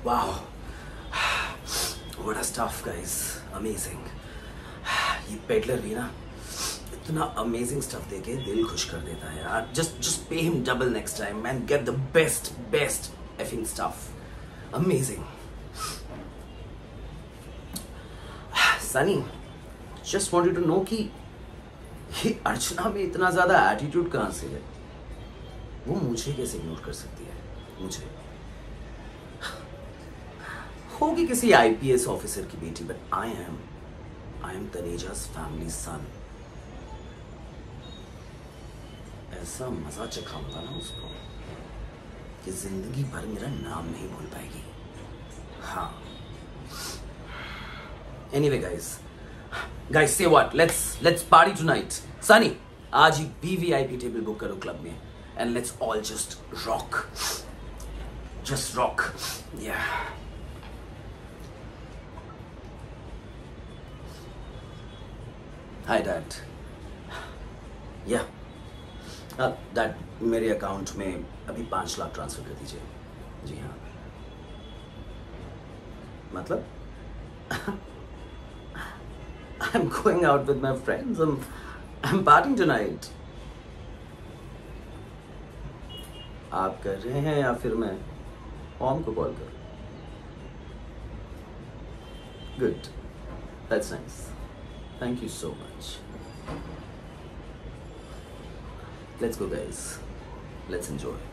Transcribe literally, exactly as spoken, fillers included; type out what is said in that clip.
Wow, what a stuff guys, amazing. ये peddler भी ना इतना अमेजिंग स्टफ देके दिल खुश कर देता है यार. Just just pay him double next time and get the best best effing stuff. Amazing. Sunny, just wanted to know कि ये अर्चना में इतना ज्यादा एटीट्यूड कहाँ से है? वो मुझे कैसे इग्नोर कर सकती है? मुझे होगी किसी आईपीएस ऑफिसर की बेटी, but I am I am Taneja's family son. ऐसा मजा चखाऊंगा ना उसको कि जिंदगी भर मेरा नाम नहीं भूल पाएगी. हाँ. Anyway guys, guys say what? Let's let's party tonight. Sunny, आज ही V V I P table book करो क्लब में and let's all just rock. Just rock. Yeah. Hi Dad. Yeah. Uh, Dad, मेरे अकाउंट में अभी पांच lakh transfer कर दीजिए. जी हाँ. मतलब I'm going out with my friends. I'm I'm partying tonight. आप कर रहे हैं या फिर मैं ओम को कॉल करूं? Good. That's nice. Thank you so much. Let's go guys. Let's enjoy.